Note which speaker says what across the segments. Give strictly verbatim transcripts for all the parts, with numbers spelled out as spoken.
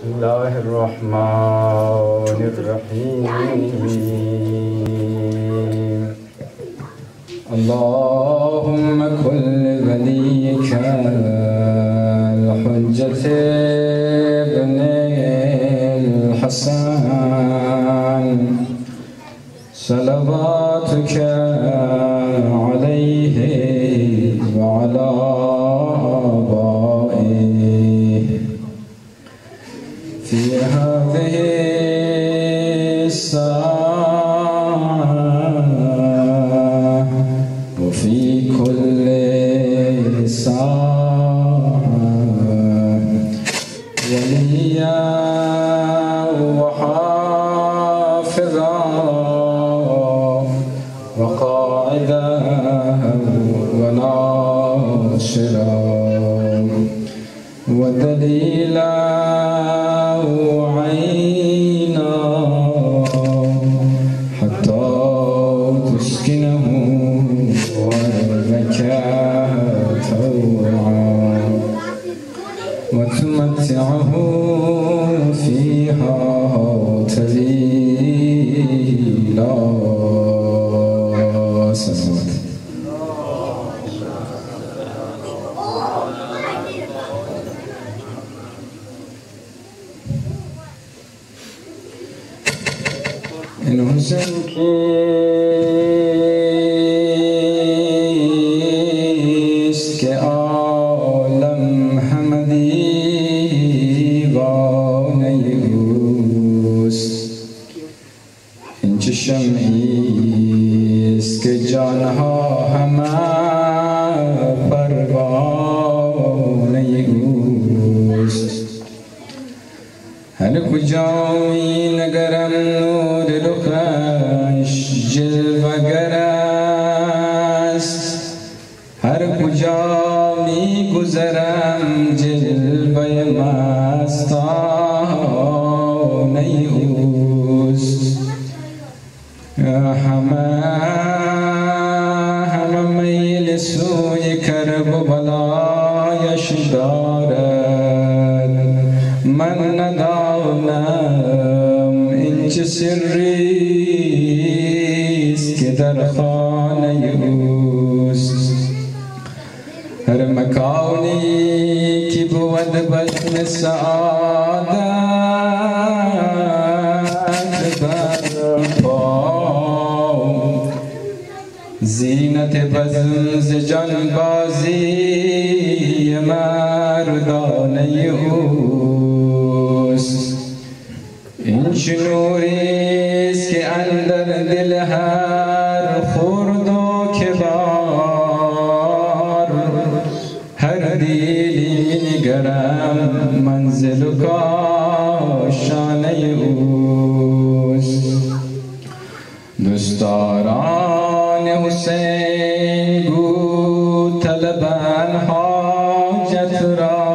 Speaker 1: الله الرحمن الرحيم اللهم كل وليك الحجة ابن الحسن صلواتك عليه وعلى آبائه في هذه الساعة وفي كل ساعة وليا وحافظا وقائدا وناصرا ودليلا وعينا حتى تسكنه أرضك طوعا وتمتعه فيها تذليلا. این حسین کیست که عالم همه دیوانه اوست؟ این چه شمعیست که جانها همه پروانه اوست؟ هر کجا می نگرم نور رخش جلوه‌گر است، هر کجا می گذرم جلوه مستانه اوست. همه همه میل سوی کرب و بلایش دارد، من ندانم این چه سریست که در خانه اوست. هر مکانی که بود بطن سعادت برپا، زینت بزم ز جانبازی مردانه اوست. این چه نوریست که اندر دل هر خرد و کبار، هر دیلی نگرم منزل و کاشانه اوست. دوستداران حسین گو طلبند حاجت را،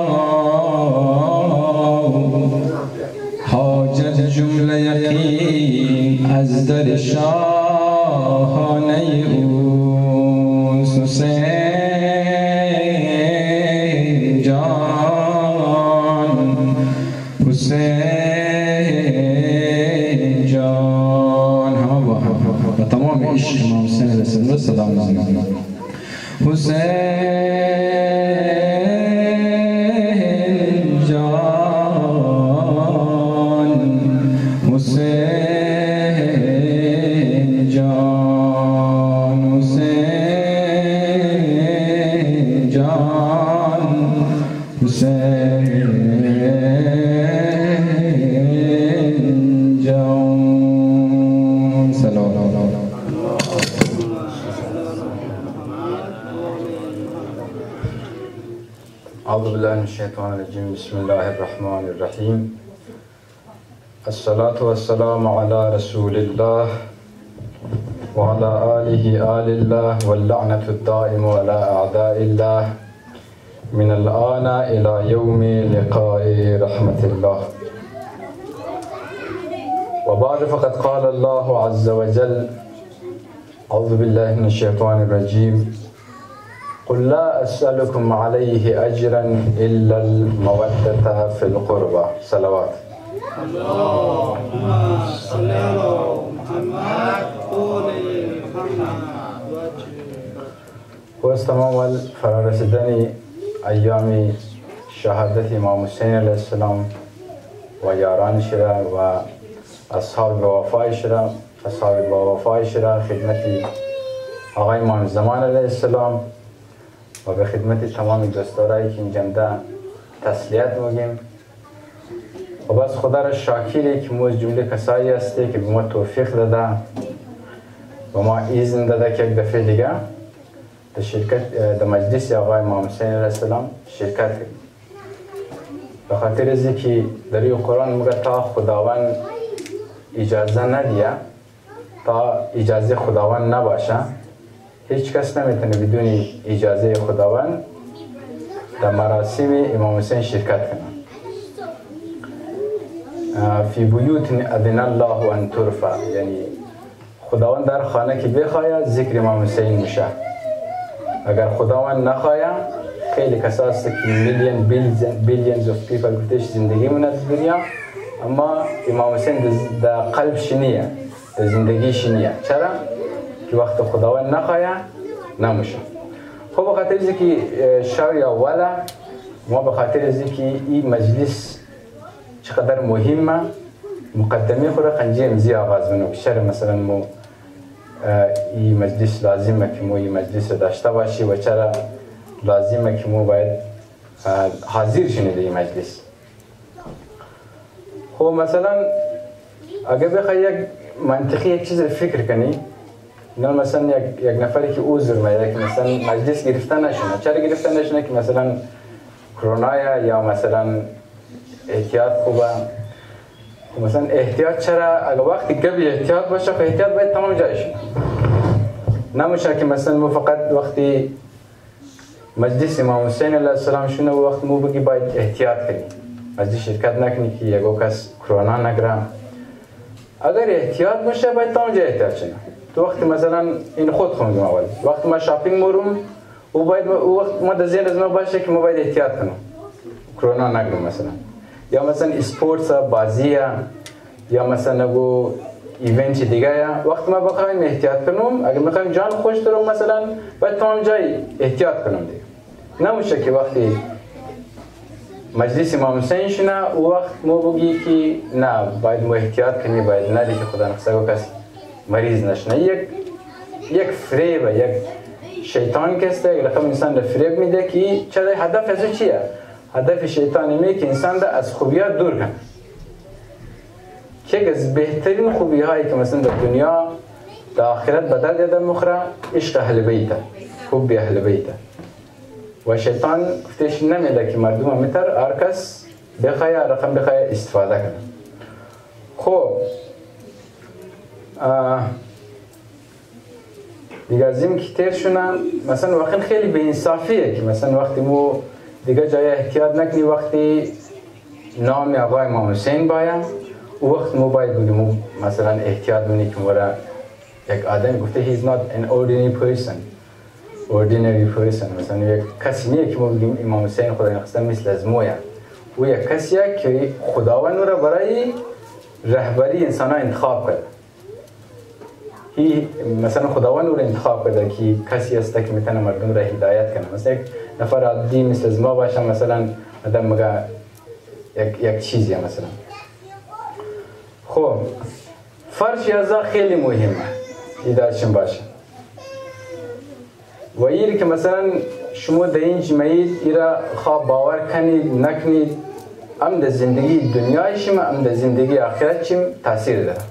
Speaker 1: حاجت جمله یقین از در شاهانه اوست. حسین جان، حسین جان، همه با هم و تمام عشق امام حسین علیه السلام سلام می‌کنم. حسین جان، حسین جان، حسین جان، حسین جان. سلام.
Speaker 2: أعوذ بالله من الشيطان الرجيم بسم الله الرحمن الرحيم الصلاة والسلام على رسول الله وعلى آله آل الله واللعنة الدائم على أعداء الله من الآن إلى يوم لقاء رحمة الله. وبعد فقد قال الله عز وجل أعوذ بالله من الشيطان الرجيم قل لا أسألكم عليه أجرا إلا المودة في القربى. صلوات.
Speaker 3: اللهم صل على محمد وآل محمد.
Speaker 2: و تمام فرارسیدن ایام شهادت امام حسین علیه السلام و یارانش را و اصحاب وفایش را اصحاب وفایش را خدمت آقای امام زمان علیه السلام و به خدمت تمام دوستارایی که اینجا تسلیت میگیم و بس خدا را شاکری که ما از جمله کسایی هستی که به ما توفیق داده و ما ایزن داده که یک دفعه دیگه در شرکت در مجلس آقای امام حسین علیه السلام شرکت کنیم. به خاطر از اینکه در این قرآن میگه تا خداوند اجازه ندیه، تا اجازه خداوند نباشه، هیچ کس نمیتونه بدون اجازه خداوند در مراسم امام حسین شرکت کنه. فی بیوت اذن الله ان ترفع، یعنی خداوند در خانه که بخواید ذکر امام حسین میشه. اگر خداوند نخواهد خیلی کسا هست که میلیون بیلیونز اف پیپل گفتش زندگی مونه در دنیا، اما امام حسین در قلب شنیه، در زندگی شنیه. چرا؟ که وقت خداوند نخواهد نمیشه. خب بخاطر از که شوی اوله ما بخاطر از که این مجلس چقدر مهمه مقدمه خود قنجه امزی آغاز منو شر مثلا مو این مجلس لازمه که مو این مجلس داشته باشی و چرا لازمه که مو باید حاضر شنید این مجلس. خب مثلا اگه بخوای یک منطقی یک چیز فکر کنی، نه مثلا یک یک نفری که عذر میده که مثلا مجلس گرفته نشونه، چرا گرفته نشونه؟ که مثلا کرونا یا مثلا احتیاط خوبه. مثلا احتیاط چرا؟ اگه وقتی قبل احتیاط باشه خب احتیاط باید تمام جایش نمیشه که مثلا ما فقط وقتی مجلس امام حسین علیه السلام شونه و وقت مو بگی باید احتیاط کنی، مجلس شرکت نکنی که یکو کس کرونا نگیره. اگر احتیاط باشه باید تمام جای احتیاط شونه. تو وقتی مثلا این خود خوندم اول وقتی ما شاپینگ میرم او باید او وقت ما در ذهن از ما باشه که ما باید احتیاط کنیم کرونا نگیریم مثلا. یا مثلا اسپورتس بازی یا مثلا نگو ایونت دیگه یا وقت ما بخوایم احتیاط کنیم، اگر میخوایم جان خوش دارم مثلا باید تمام جای احتیاط کنیم دیگه. نمیشه که وقتی مجلس امام حسین شونه او وقت ما بگی که نه باید ما احتیاط کنیم، باید ندی که خدا نخسته کس مریض نشنه. یک یک فریب، یک شیطان کسته یک رقم انسان را فریب میده که چرا هدف از او چیه؟ هدف شیطانی میگه که انسان را از خوبیات دور کنه. که از بهترین خوبی هایی که مثلا در دنیا در آخرت بدل یادم مخره عشق اهل بیته، حب اهل بیته. و شیطان گفتش نمیده که مردم میتر هر کس بخواه رقم بخواه استفاده کنه. خب دیگه از این که تیر شونن مثلا واقعا خیلی به انصافیه که مثلا وقتی مو دیگه جای احتیاط نکنی، وقتی نام آقای امام حسین باید او وقت مو باید بگیم مثلا احتیاط بونی که مورا یک آدم گفته he is not an ordinary person ordinary person مثلا یک کسی نیه که ما بگیم امام حسین خدا نخسته مثل از مویا. او یک کسیه که خداوند را برای رهبری انسان ها انتخاب کرده. هی مثلا خداوند او را انتخاب کرده که کسی است که میتونه مردم را هدایت کنه. مثلا یک نفر عادی مثل از ما باشه مثلا آدم مگه یک یک چیزیه مثلا. خب فرش ازا خیلی مهمه ایداشون باشه و ایری که مثلا شما در این جمعید ایرا خواب باور کنید نکنید هم در زندگی دنیایشیم هم در زندگی آخرتشیم تاثیر داره.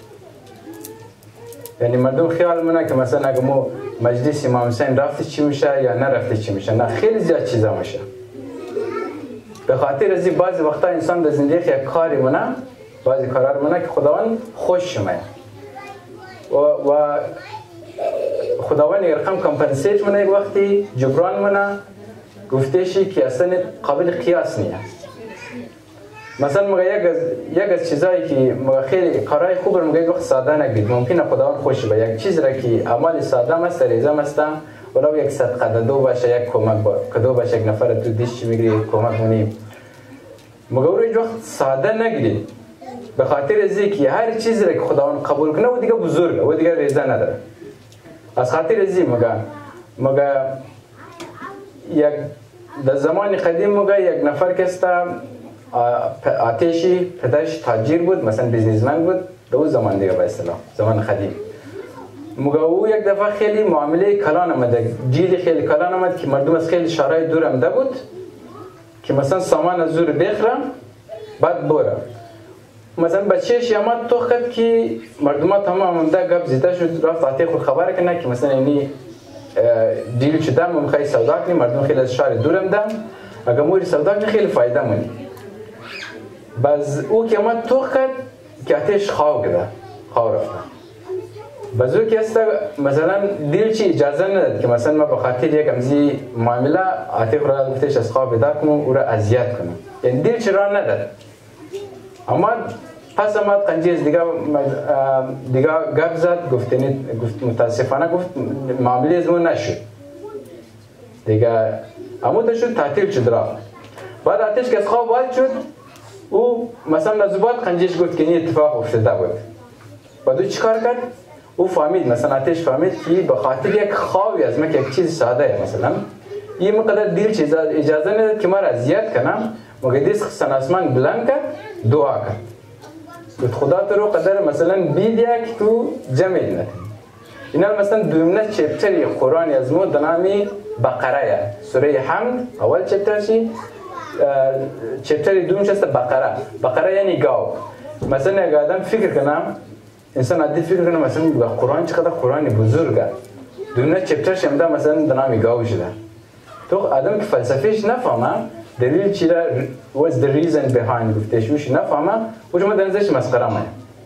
Speaker 2: یعنی مردم خیال منه که مثلا اگه ما مجلس امام حسین رفته چی میشه یا نرفته چی میشه، نه خیلی زیاد چیزا میشه. به خاطر از این بعضی وقتا انسان در زندگی یک کاری منه، بعضی کارا منه که خداوند خوش شمه و و خداوند یک رقم کمپنسیت منه یک وقتی جبران منه گفتشی که اصلا قابل قیاس نیست. مثلا مگه یک از یک از چیزایی که مگه خیلی کارهای خوب رو مگه یک وقت ساده نگید ممکنه خداوند خوش به یک چیز را که اعمال ساده است ریزه است ولو یک صدقه دو باشه، یک کمک با کدو باشه، یک نفر تو دیش میگیری کمک منی. مگه او رو وقت ساده نگیرید، به خاطر از اینکه هر چیزی را که خداوند قبول کنه و دیگه بزرگه و دیگه ریزه نداره. از خاطر از این مگه مگه یک در زمان قدیم مگه یک نفر که است آتشی پدرش تاجر بود، مثلا بیزنسمن بود در اون زمان دیگه به اصطلاح زمان قدیم. مگه او یک دفعه خیلی معامله کلان آمد، جیلی خیلی کلان آمد که مردم از خیلی شهرهای دور آمده بود که مثلا سامان از زور بخرم بعد بره. مثلا بچهش یامد تو خد که مردم ها تمام آمده گپ زیده شد، رفت آتی خود خبر کنه که مثلا اینی دیل شدم و میخوای سودا کنی، مردم خیلی از شهر دور آمدم، اگر موری سودا کنی خیلی فایده منی. باز او که آمد تو خد که آتیش خواه گده، خواه رفته. باز او که است مثلا دیل چی اجازه نداد که مثلا ما بخاطر یک امزی معامله آتی خود را گفتش از خواه بیدار کنم او را اذیت کنم، یعنی دیل چی را نداد. اما پس آمد قنجیز دیگه دیگه گپ زد، گفتنی گفت متاسفانه گفت معامله از من نشد دیگه. اما شد تعطیل شد رفت. بعد آتش که از خواب وارد شد او مثلا نزوبات قنجیش گفت که این اتفاق افتاده بود. بعد او چیکار کرد؟ او فهمید، مثلا آتش فهمید که به خاطر یک خوابی از من که یک چیز ساده مثلا این مقدار دیل چیز اجازه نداد که ما را اذیت کنم، مگه دیس خصن آسمان بلند کرد دعا کرد گفت خدا تو رو قدر مثلا بید یک تو جمع نکنی. اینا مثلا دومنه چپتری قرآن از مو دنامی بقره، سوره حمد اول چپترشی، چپتری دومش است بقره. بقره یعنی گاو. مثلا اگه آدم فکر کنم، انسان عادی فکر کنم مثلا قرآن چقدر قرآن بزرگه، دومنه چپترش هم ده مثلا دنامی گاو شده. تو آدم که فلسفیش نفهمه دلیل چی را what's the reason behind گفتش وش نفهمه و شما دنزش مسخره مه.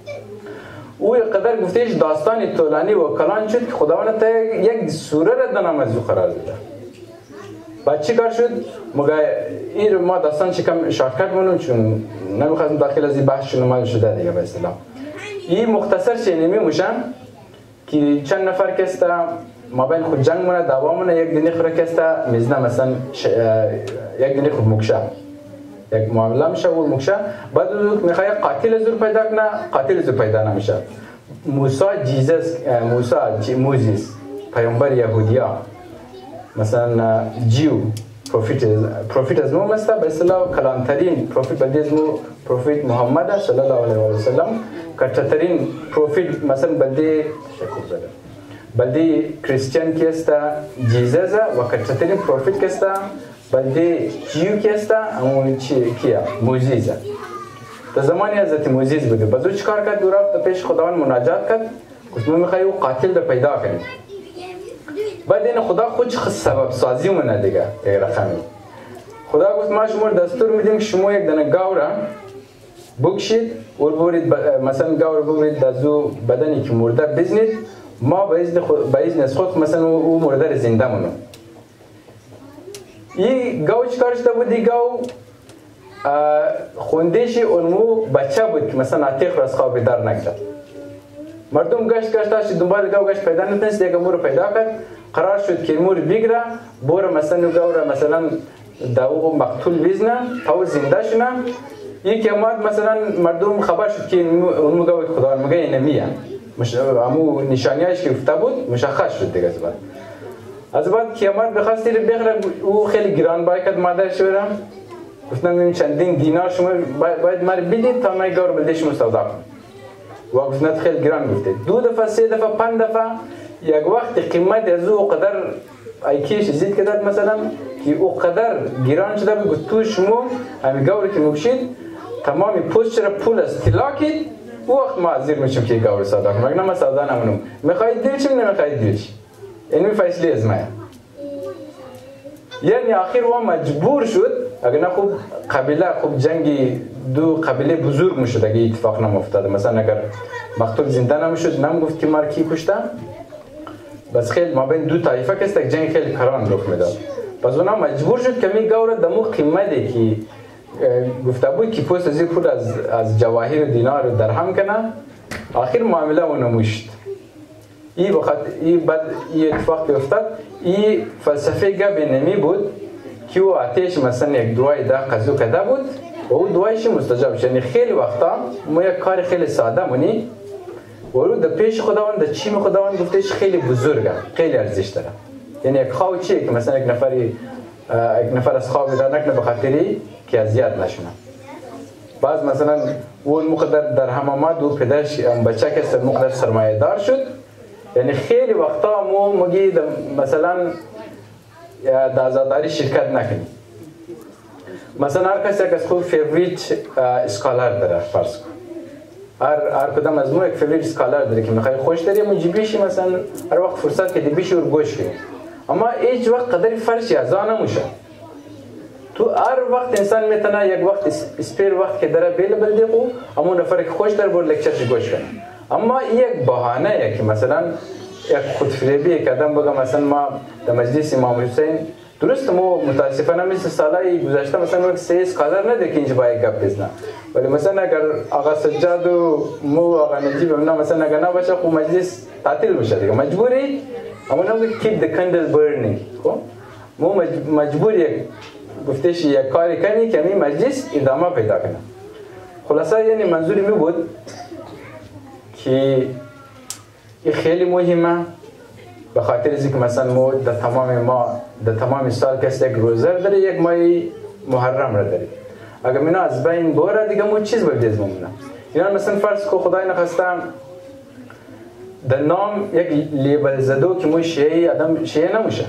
Speaker 2: او قدر گفتش داستان طولانی و کلان شد که خداوند تا یک سوره را دنام از او قرار داده. بعد چی کار شد؟ مگه این ما داستان چی کم شارکت منون چون نمیخواستم داخل از این بحث شنمال شده دیگه به اصطلاح. این مختصر شنیمی موشم که چند نفر کسته ما بین خود جنگ مونه دعوا مونه، یک دنی خود کسته میزنه مثلا ش... یک دنی خود مکشه، یک معامله میشه و مکشه. بعد میخواه یک قاتل زور پیدا کنه، قاتل زور پیدا نمیشه. موسی جیزس موسی موزیس پیامبر یهودیا مثلا جیو پروفیت پروفیت از مو مسته به اصطلاح کلانترین پروفیت بلدی از مو پروفیت محمد صلی الله علیه و سلم، کترین پروفیت مثلا بلدی شکر زده بلدی کریستیان کی است جیزس و کترین پروفیت کی است بلدی جیو کی است همون چی کیه موزیز. در زمانی حضرت موزیز بوده. بعد او چیکار کرد؟ رفت پیش خداوند مناجات کرد، گفت من میخوام او قاتل رو پیدا کنم. بعد این خدا خودش سبب سازی مونه دیگه رقمی. خدا گفت ما شما دستور میدیم که شما یک دانه گاو را بکشید و ببرید مثلا گاو رو ببرید در زو بدنی که مرده بزنید، ما به اذن خود به اذن از خود مثلا او مرده رو زنده مونو. این گاو چیکار شده بود؟ این گاو خوندهشی اونمو بچه بود که مثلا عتیق را از خواب بیدار نکرد. مردم گشت گشت داشت دنبال گاو گشت پیدا نتونست، یک مور پیدا کرد. قرار شد که مور بگیره بوره مثلا گاو را مثلا داو مقتول بزنه تا زنده شونه. یکی اومد مثلا مردم خبر شد که اون گاو خدا میگه اینمیه، مش امو نشانیاش که افته بود مشخص شد دیگه. از بعد از بعد که اومد بخواست رو بخره، او خیلی گران باید کرد مادرش برم، گفتن این چندین دینار شما باید مر بدید تا من گاو رو بده شما سودا کنم. و گفتن خیلی گران گفته. دو دفعه سه دفعه پنج دفعه یک وقت قیمت از او قدر ایکیش زید کداد مثلا که او قدر گران شده بود. تو شما همین گاو رو که مکشید تمامی پوست را پول از طلا کید، او وقت ما حاضر میشم که گاو رو سودا کنم. مگه من سودا نمونم، میخواید دیل چیم نمیخواید دیل چی، این فیصله از من. یعنی آخر و مجبور شد، اگر نه خوب قبیله خوب جنگی دو قبیله بزرگ میشد اگه اتفاق نمیافتاد. مثلا اگر مقتول زنده نمیشد نمیگفت که مار کی کشته، بس خیلی ما بین دو طایفه کست یک جنگ خیلی کران رخ میداد. پس اونا مجبور شد که می گاو را دمو قیمتی که گفته بود که پوست از پول از از جواهر و دینار درهم کنه. آخر معامله اونو مشت این وقت این بعد این اتفاق افتاد این فلسفه گپ نمی بود که او آتش مثلا یک دعای ده قضو کده بود و او دعایش مستجاب شد. یعنی خیلی وقتا ما یک کار خیلی ساده مونی و رو در پیش خداوند در چیم خداوند گفتهش خیلی بزرگه، خیلی ارزش داره. یعنی یک خواه چیه که مثلا یک نفری یک نفر از خواه بیدار نکنه به خاطری که اذیت نشونه. بعض مثلا اون مقدر در حمامات و پدرش بچه که مقدر سرمایه دار شد. یعنی خیلی وقتا مو مگی مثلا در آزاداری شرکت نکنی. مثلا هر کسی که از خود فیوریت اسکالر داره فرض کن. هر هر کدام از ما یک فیوریت اسکالر داره که میخوای خوش داری مجبیشی مثلا هر وقت فرصت که دیبیشی اور گوش کنی. اما هیچ وقت قدری فرشی از آن نموشه. تو هر وقت انسان میتونه یک وقت اسپیر وقت که داره بیل بلده خو اما نفر که خوش داره بر لکچرش گوش کنه. اما یک بهانه که مثلا یک خودفریبی که آدم بگه مثلا ما در مجلس امام حسین درست مو متاسفانه مثل سالهای گذشته مثلا یک سه اسکالر نداره که اینجا باید گپ بزنه. ولی مثلا اگر آقا سجاد و مو آقا نجیب امنا مثلا اگر نباشه خو مجلس تعطیل بشه دیگه مجبوری اما نمیگه keep the candle burning. خب مو مجبور یک گفتش یک کاری کنی که می مجلس ادامه پیدا کنه. خلاصه یعنی منظوری می بود که این خیلی مهمه به خاطر از اینکه مثلا ما در تمام ما در تمام سال کسی یک روزه داره یک ماه محرم را داره. اگر مینا از بین بره دیگه مو چیز باید از مونه. یعنی مثلا فرض کو خدای نخواستم در نام یک لیبل زدو که مو شیعی آدم شیعه نموشه.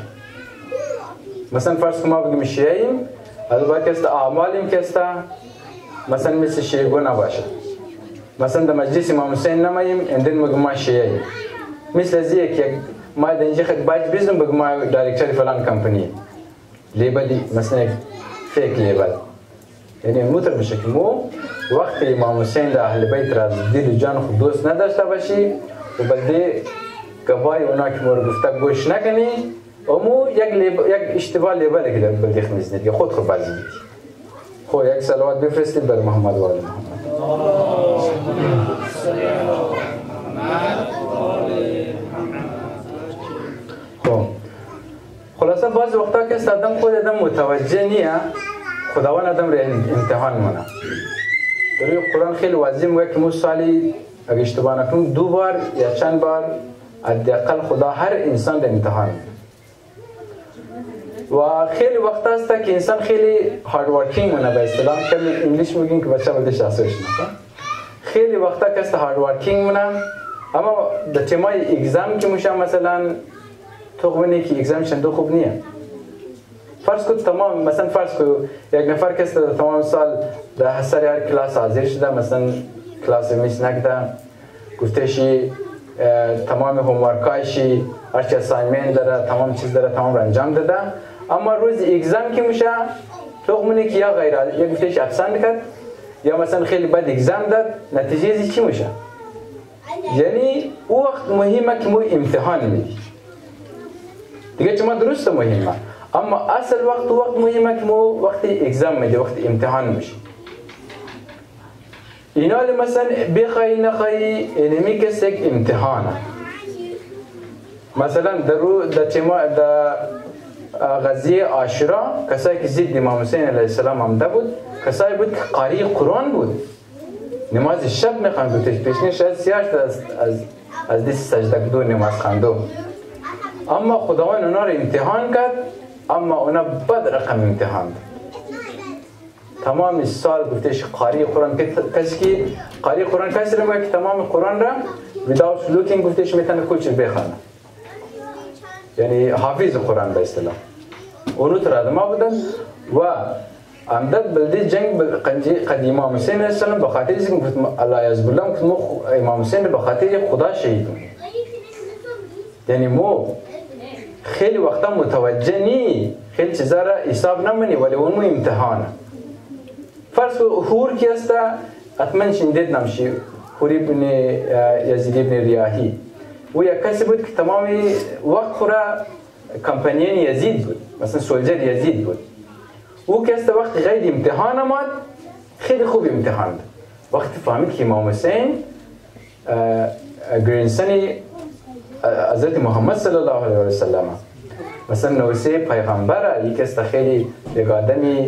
Speaker 2: مثلا فرض کو ما بگیم شیعیم البته است اعمالیم که است مثلا مثل شیعگو نباشه. مثلا در مجلس امام حسین نماییم اندن مگم ما شیعیم. مثل ازیه که ما در اینجا خد باج بیزنم بگم ما دایرکتر فلان کمپانی لیبلی مثلا یک فیک لیبل. یعنی موتر بشه که مو وقتی امام حسین در اهل بیت را دل جان خود دوست نداشته باشی و بلده گواهی اونا که مورد گفته گوش نکنی امو یک لیبل یک اشتباه لیبل که در بلدیخ میزنید که خود خود بازی میدی. خو یک صلوات بفرستید بر محمد و آل محمد. خب خلاصه بعض وقتا که آدم خود آدم متوجه نیه خداوند آدم را امتحان منه. در قرآن خیلی واضح میگه که مو سالی اگه اشتباه نکنم دو بار یا چند بار حداقل خدا هر انسان را امتحان میده. و خیلی وقت است که انسان خیلی هارد ورکینگ مونه به اصطلاح که انگلیش میگیم که بچه بده شخصش نه. خیلی وقتا که است هارد ورکینگ مونه اما در تیمای اگزام که میشه مثلا تو خوبه که اگزام شنده خوب نیه. فرض کن تمام مثلا فرض کن یک نفر که است تمام سال در سر هر کلاس حاضر شده مثلا کلاس میس نکده گفتشی تمام هومورکایشی هرچی اساینمنت داره تمام چیز داره تمام انجام داده اما روز اگزام که میشه تو خمینه که یا غیر یا گفتش ابسنت کرد یا مثلا خیلی بد اگزام داد نتیجه ازی چی میشه؟ یعنی او وقت مهمه که مو امتحان میدی دیگه چما درسته مهمه اما اصل وقت وقت مهمه که مو وقتی اگزام میدی وقتی امتحان میشی. اینا مثلا بخوای نخوای اینمی کس یک امتحانه. مثلا در رو در تیما در غزیه عاشورا کسایی که ضد امام حسین علیه السلام آمده بود کسایی بود که قاری قرآن بود نماز شب میخوان بود پیشنی شاید سیاش از از از دیس سجده دو نماز خواندو اما خداوند اونا رو امتحان کرد اما اونا بد رقم امتحان داد. تمام سال گفتش قاری قرآن کسی که قاری قرآن کسی رو که تمام قرآن را without looking گفتش میتونه کلش بخونه. یعنی حافظ قرآن به اصطلاح. اونو تر آدم بودن و امداد بلدی جنگ قد امام حسین علیه السلام به خاطر اینکه الله عز وجل مو امام حسین به خاطر خدا شهید بود. یعنی مو خیلی وقتا متوجه نی خیلی چیزا را حساب نمونی ولی اون مو امتحانه. فرض هور کی است حتما شنیدید نمشی هوری بن یزید بن ریاحی و یک کسی بود که تمامی وقت خورا کمپانیان یزید بود مثلا سولجر یزید بود او که است وقت غیر امتحان آمد خیلی خوب امتحان داد وقتی فهمید که امام حسین گرینسنی حضرت محمد صلی الله علیه و سلم. مثلا نوسه پیغمبره، یک است خیلی یک آدمی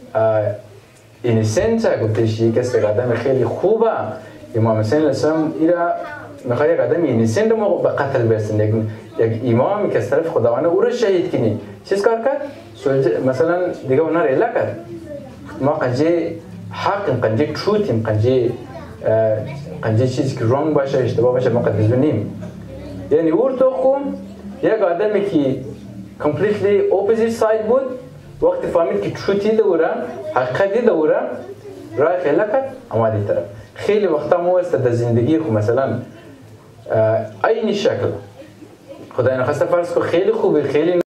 Speaker 2: اینسنت گفتش، یک است یک آدم خیلی خوبه. امام حسین علیه السلام ایرا میخواد یک آدم اینسنت ما به قتل برسونه، یک یک امامی که از طرف خداوند او رو شهید کنی. چیز کار کرد؟ مثلا دیگه اونا رو اله کرد. ما قنجه حق، قنجه تروتیم، قنجه قنجه چیزی که رونگ باشه، اشتباه باشه ما قد بزنیم. یعنی اون تو خون یک آدمی که completely opposite side بود، وقتی فهمید که تروتی دوره، حقیقتی دوره، راه خیلی کرد آمدی طرف. خیلی وقتا ما است در زندگی خو مثلا این شکل خدای نخواسته فرض کو خیلی خوبی، خیلی